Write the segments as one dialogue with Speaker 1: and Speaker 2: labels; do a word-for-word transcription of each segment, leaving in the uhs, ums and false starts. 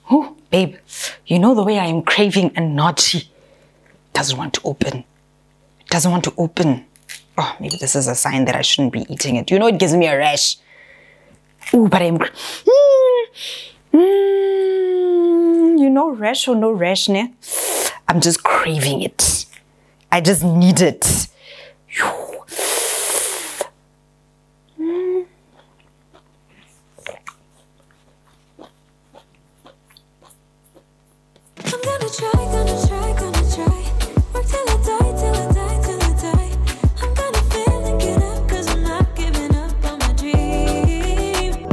Speaker 1: Oh, babe, you know the way I am craving a nachi. Doesn't want to open. Doesn't want to open. Oh, maybe this is a sign that I shouldn't be eating it. You know, it gives me a rash. Oh, but I'm... Mm, mm, you know, rash or no rash, ne? I'm just craving it. I just need it. Mm. I'm gonna try, gonna try, gonna try. Work till I die, till I die, till I die. I'm gonna fail and get up, cause I'm not giving up on my dream.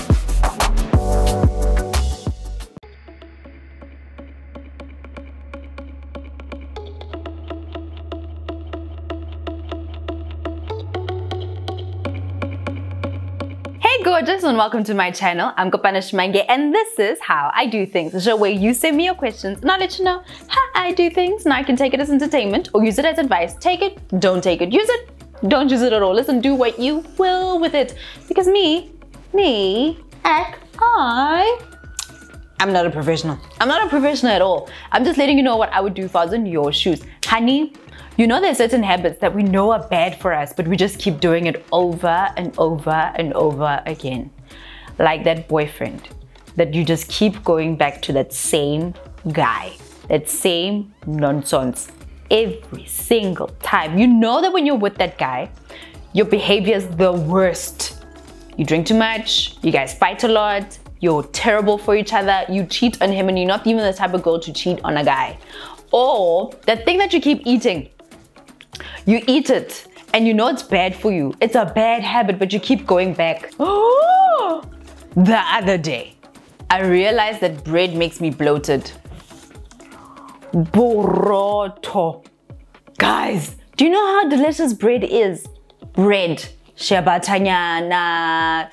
Speaker 1: Hey gorgeous, and welcome to my channel. I'm Kopano Shimange, and this is how I do things. The show where you send me your questions and I'll let you know how I do things, and I can take it as entertainment or use it as advice. Take it, don't take it, use it, don't use it at all. Listen, do what you will with it. Because me, me, heck, I, I'm not a professional. I'm not a professional at all. I'm just letting you know what I would do if I was in your shoes. Honey, you know there's certain habits that we know are bad for us, but we just keep doing it over and over and over again. Like that boyfriend, that you just keep going back to that same guy, that same nonsense every single time. You know that when you're with that guy, your behavior is the worst. You drink too much, you guys fight a lot, you're terrible for each other, you cheat on him, and you're not even the type of girl to cheat on a guy. Or that thing that you keep eating, you eat it and you know it's bad for you. It's a bad habit, but you keep going back. Oh, the other day, I realized that bread makes me bloated. Boroto. Guys, do you know how delicious bread is? Bread. Shabatanyana.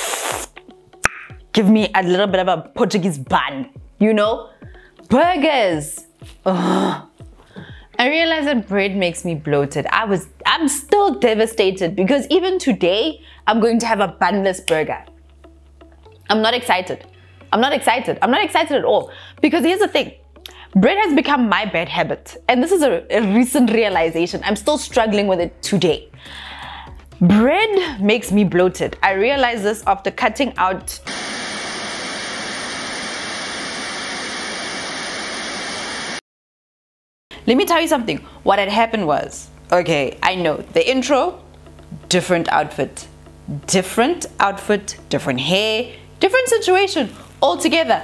Speaker 1: Give me a little bit of a Portuguese bun, you know? Burgers. Ugh. I realized that bread makes me bloated. I was, I'm still devastated because even today, I'm going to have a bunless burger. I'm not excited. I'm not excited. I'm not excited at all. Because here's the thing. Bread has become my bad habit. And this is a, a recent realization. I'm still struggling with it today. Bread makes me bloated. I realized this after cutting out Let me tell you something. What had happened was, okay, I know the intro, different outfit, different outfit, different hair, different situation altogether.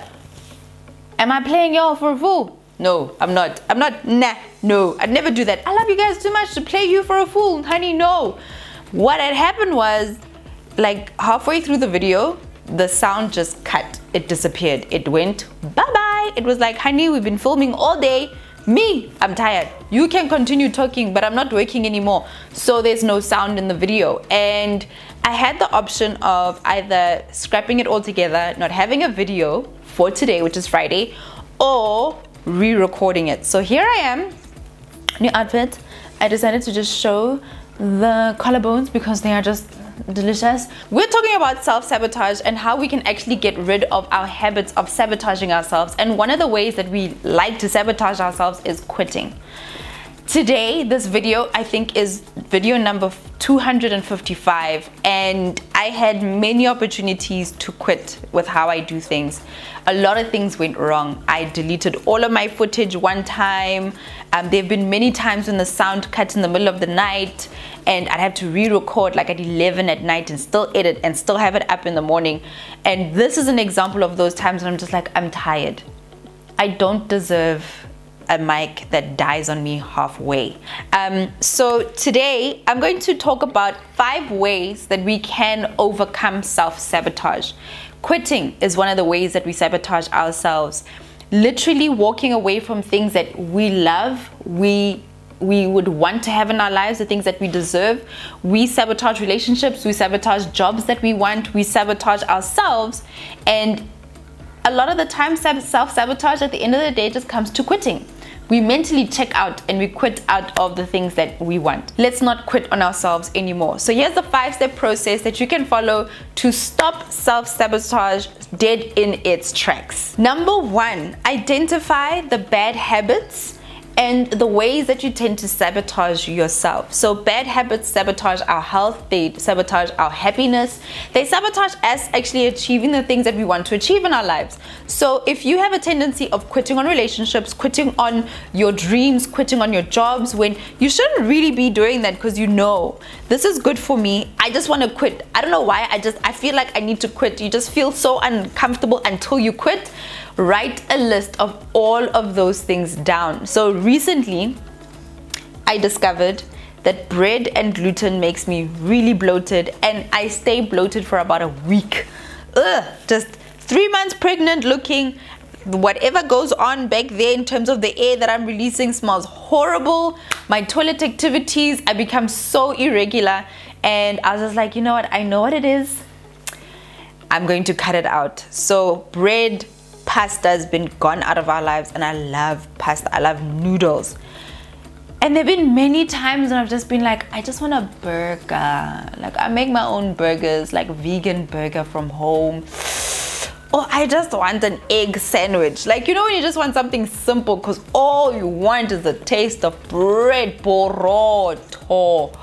Speaker 1: Am I playing y'all for a fool? No, I'm not. I'm not. Nah, no, I'd never do that. I love you guys too much to play you for a fool, honey. No. What had happened was, like halfway through the video, the sound just cut. It disappeared. It went bye-bye. It was like, honey, we've been filming all day. Me, I'm tired. You can continue talking, but I'm not working anymore. So there's no sound in the video. And I had the option of either scrapping it all together, not having a video for today, which is Friday, or re-recording it. So here I am, new outfit. I decided to just show the collarbones because they are just delicious. We're talking about self-sabotage and how we can actually get rid of our habits of sabotaging ourselves. And one of the ways that we like to sabotage ourselves is quitting. Today, this video I think is video number two hundred fifty-five, and I had many opportunities to quit with how I do things. A lot of things went wrong. I deleted all of my footage one time. Um, there have been many times when the sound cut in the middle of the night and I'd have to re-record like at eleven at night and still edit and still have it up in the morning. And this is an example of those times when I'm just like, I'm tired. I don't deserve a mic that dies on me halfway. Um, so today I'm going to talk about five ways that we can overcome self-sabotage. Quitting is one of the ways that we sabotage ourselves. Literally walking away from things that we love, we we would want to have in our lives, the things that we deserve. We sabotage relationships, we sabotage jobs that we want, we sabotage ourselves, and a lot of the time self-sabotage at the end of the day just comes to quitting. we mentally check out and we quit out of the things that we want. Let's not quit on ourselves anymore. So here's the five-step process that you can follow to stop self-sabotage dead in its tracks. Number one, identify the bad habits and the ways that you tend to sabotage yourself. So bad habits sabotage our health, they sabotage our happiness, they sabotage us actually achieving the things that we want to achieve in our lives. So if you have a tendency of quitting on relationships, quitting on your dreams, quitting on your jobs, when you shouldn't really be doing that, because you know this is good for me, I just want to quit. I don't know why, I just I feel like I need to quit. You just feel so uncomfortable until you quit. Write a list of all of those things down. So recently I discovered that bread and gluten makes me really bloated, and I stay bloated for about a week. Ugh, just three months pregnant looking. Whatever goes on back there in terms of the air that I'm releasing smells horrible. My toilet activities, I become so irregular, and I was just like, you know what, I know what it is, I'm going to cut it out. So bread, pasta has been gone out of our lives, and I love pasta, I love noodles. And there have been many times when I've just been like, I just want a burger. Like I make my own burgers, like vegan burger from home. Or I just want an egg sandwich. Like, you know, when you just want something simple because all you want is the taste of bread, poroto.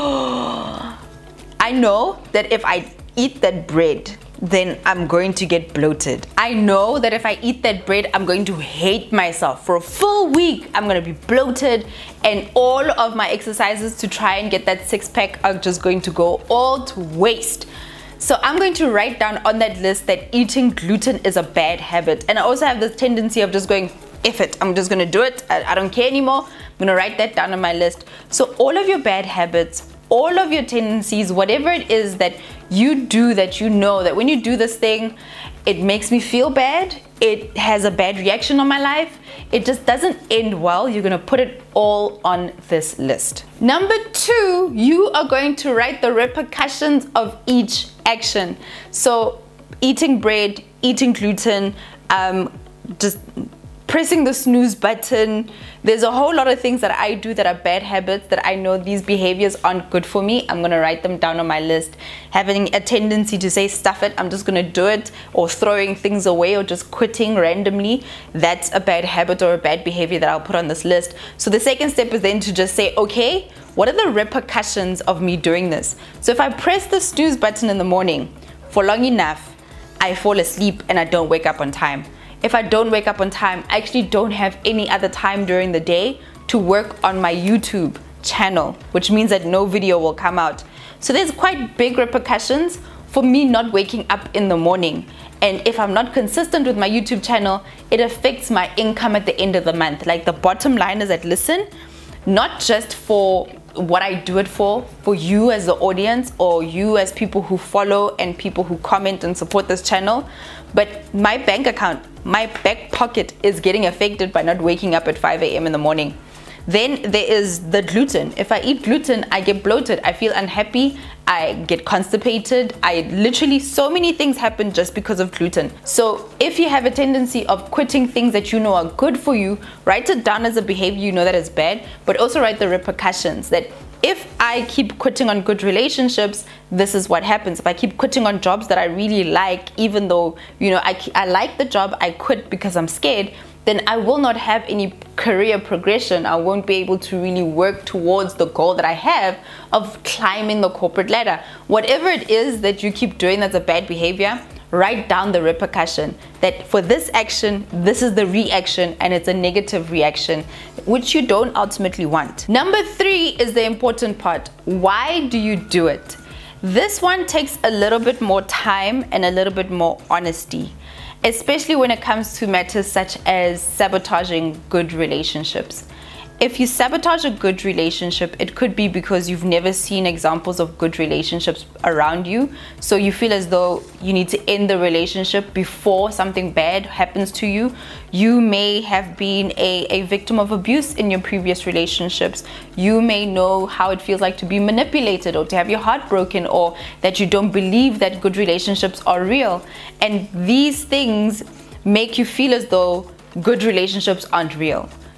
Speaker 1: I know that if I eat that bread, then I'm going to get bloated. I know that if I eat that bread, I'm going to hate myself. For a full week, I'm going to be bloated, and all of my exercises to try and get that six pack are just going to go all to waste. So I'm going to write down on that list that eating gluten is a bad habit. And I also have this tendency of just going, F it, I'm just going to do it. I, I don't care anymore. I'm going to write that down on my list. So all of your bad habits, all of your tendencies, whatever it is that you do that you know that when you do this thing, it makes me feel bad, it has a bad reaction on my life, it just doesn't end well, you're gonna put it all on this list. Number two, you are going to write the repercussions of each action. So eating bread, eating gluten, um, just pressing the snooze button. There's a whole lot of things that I do that are bad habits that I know these behaviors aren't good for me. I'm gonna write them down on my list. Having a tendency to say stuff it, I'm just gonna do it, or throwing things away, or just quitting randomly, that's a bad habit or a bad behavior that I'll put on this list. So the second step is then to just say, okay, what are the repercussions of me doing this? So if I press the snooze button in the morning for long enough, I fall asleep and I don't wake up on time. If I don't wake up on time, I actually don't have any other time during the day to work on my YouTube channel, which means that no video will come out. So there's quite big repercussions for me not waking up in the morning. And if I'm not consistent with my YouTube channel, it affects my income at the end of the month. Like the bottom line is that, listen, not just for what I do it for, for you as the audience, or you as people who follow and people who comment and support this channel, but my bank account, my back pocket is getting affected by not waking up at five A M in the morning. Then there is the gluten. If I eat gluten, I get bloated, I feel unhappy, I get constipated, I literally, so many things happen just because of gluten. So if you have a tendency of quitting things that you know are good for you, write it down as a behavior you know that is bad, but also write the repercussions, that if I keep quitting on good relationships, this is what happens. If I keep quitting on jobs that I really like, even though, you know, I, I like the job, I quit because I'm scared, then I will not have any career progression. I won't be able to really work towards the goal that I have of climbing the corporate ladder. Whatever it is that you keep doing that's a bad behavior, write down the repercussion, that for this action, this is the reaction, and it's a negative reaction, which you don't ultimately want. Number three is the important part. Why do you do it? This one takes a little bit more time and a little bit more honesty, especially when it comes to matters such as sabotaging good relationships. If you sabotage a good relationship, it could be because you've never seen examples of good relationships around you. So you feel as though you need to end the relationship before something bad happens to you. You may have been a, a victim of abuse in your previous relationships. You may know how it feels like to be manipulated, or to have your heart broken, or that you don't believe that good relationships are real. And these things make you feel as though good relationships aren't real.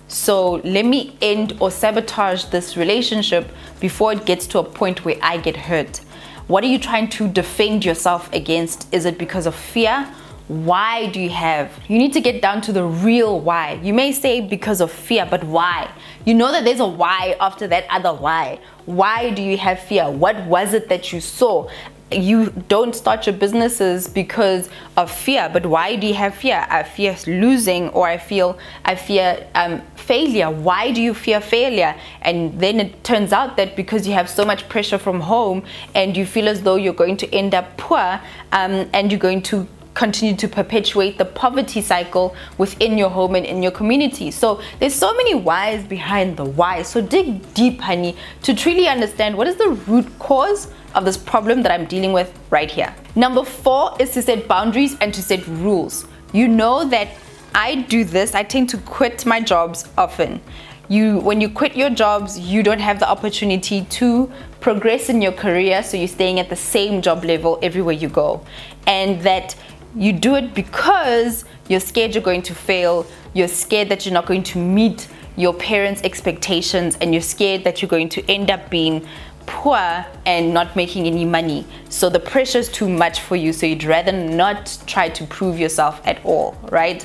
Speaker 1: So let me end or sabotage this relationship before it gets to a point where I get hurt. What are you trying to defend yourself against? Is it because of fear? Why do you have? You need to get down to the real why. You may say because of fear, but why? You know that there's a why after that other why. Why do you have fear? What was it that you saw? You don't start your businesses because of fear, but why do you have fear? I fear losing, or I feel I fear um, failure. Why do you fear failure? And then it turns out that because you have so much pressure from home and you feel as though you're going to end up poor, um, and you're going to continue to perpetuate the poverty cycle within your home and in your community. So there's so many whys behind the why. So dig deep, honey, to truly understand what is the root cause of this problem that I'm dealing with right here. Number four is to set boundaries and to set rules. You know that I do this. I tend to quit my jobs often. You, when you quit your jobs, you don't have the opportunity to progress in your career, so you're staying at the same job level everywhere you go. And that you do it because you're scared you're going to fail, you're scared that you're not going to meet your parents' expectations, and you're scared that you're going to end up being poor and not making any money. So the pressure is too much for you, so you'd rather not try to prove yourself at all, right?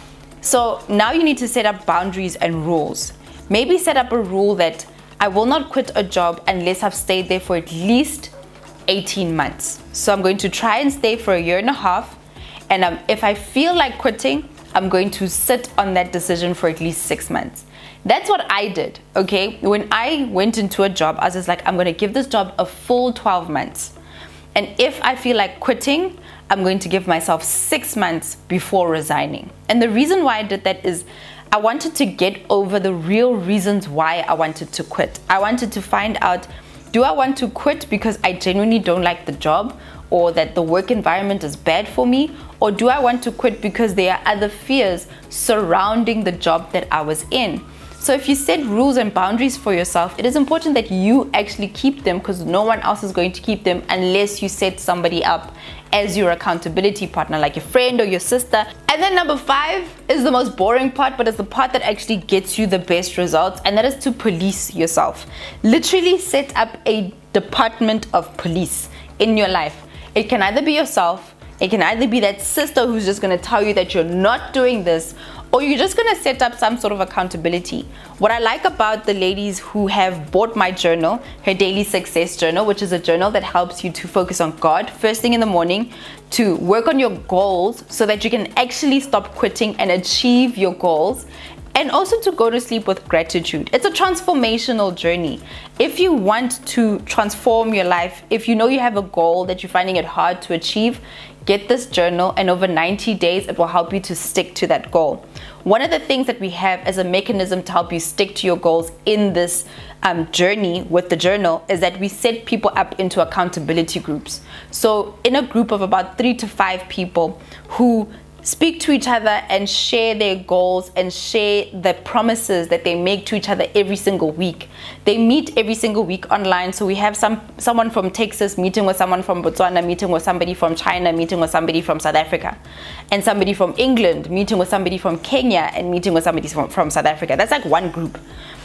Speaker 1: So now you need to set up boundaries and rules. Maybe set up a rule that I will not quit a job unless I've stayed there for at least eighteen months. So I'm going to try and stay for a year and a half, and um, if I feel like quitting, I'm going to sit on that decision for at least six months. That's what I did, okay? When I went into a job, I was just like, I'm going to give this job a full twelve months. And if I feel like quitting, I'm going to give myself six months before resigning. And the reason why I did that is I wanted to get over the real reasons why I wanted to quit. I wanted to find out, do I want to quit because I genuinely don't like the job, or that the work environment is bad for me? Or do I want to quit because there are other fears surrounding the job that I was in? So if you set rules and boundaries for yourself, it is important that you actually keep them, because no one else is going to keep them unless you set somebody up as your accountability partner, like your friend or your sister. And then number five is the most boring part, but it's the part that actually gets you the best results, and that is to police yourself. Literally set up a department of police in your life. It can either be yourself, it can either be that sister who's just going to tell you that you're not doing this, or you're just going to set up some sort of accountability. What I like about the ladies who have bought my journal, her daily success journal, which is a journal that helps you to focus on God first thing in the morning, to work on your goals so that you can actually stop quitting and achieve your goals, and also to go to sleep with gratitude. It's a transformational journey. If you want to transform your life, if you know you have a goal that you're finding it hard to achieve, get this journal, and over ninety days it will help you to stick to that goal. One of the things that we have as a mechanism to help you stick to your goals in this um, journey with the journal is that we set people up into accountability groups. So in a group of about three to five people who speak to each other and share their goals and share the promises that they make to each other every single week. They meet every single week online. So we have some someone from Texas meeting with someone from Botswana, meeting with somebody from China, meeting with somebody from South Africa, and somebody from England meeting with somebody from Kenya, and meeting with somebody from, from South Africa. That's like one group.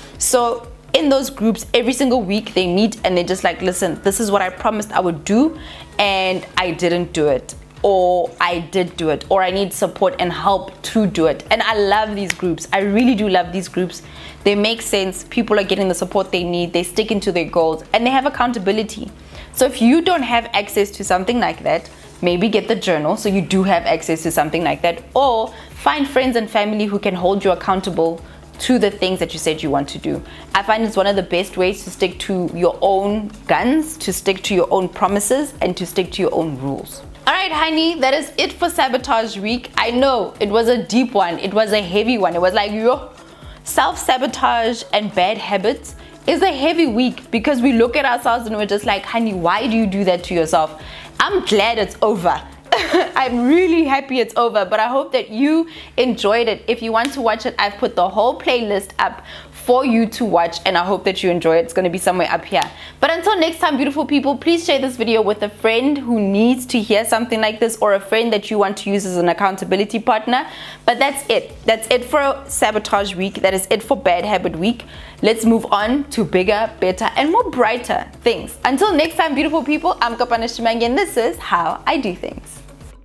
Speaker 1: So in those groups, every single week they meet and they're just like, listen, this is what I promised I would do and I didn't do it, or I did do it, or I need support and help to do it. And I love these groups. I really do love these groups. They make sense. People are getting the support they need. They stick into their goals and they have accountability. So if you don't have access to something like that, maybe get the journal so you do have access to something like that, or find friends and family who can hold you accountable to the things that you said you want to do. I find it's one of the best ways to stick to your own guns, to stick to your own promises, and to stick to your own rules. Alright honey, that is it for Sabotage Week. I know it was a deep one, it was a heavy one. It was like, yo, self-sabotage and bad habits is a heavy week, because we look at ourselves and we're just like, honey, why do you do that to yourself? I'm glad it's over. I'm really happy it's over, but I hope that you enjoyed it. If you want to watch it, I've put the whole playlist up for you to watch, and I hope that you enjoy it. It's going to be somewhere up here. But until next time, beautiful people, please share this video with a friend who needs to hear something like this, or a friend that you want to use as an accountability partner. But that's it. That's it for Sabotage Week. That is it for Bad Habit Week. Let's move on to bigger, better, and more brighter things. Until next time, beautiful people, I'm Kopano Shimange, and this is how I do things.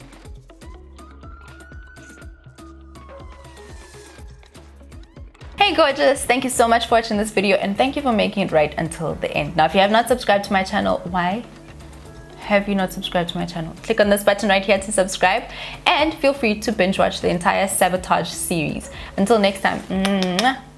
Speaker 1: Hey gorgeous, thank you so much for watching this video, and thank you for making it right until the end. Now if you have not subscribed to my channel, why have you not subscribed to my channel? Click on this button right here to subscribe, and feel free to binge watch the entire Sabotage series. Until next time, mwah.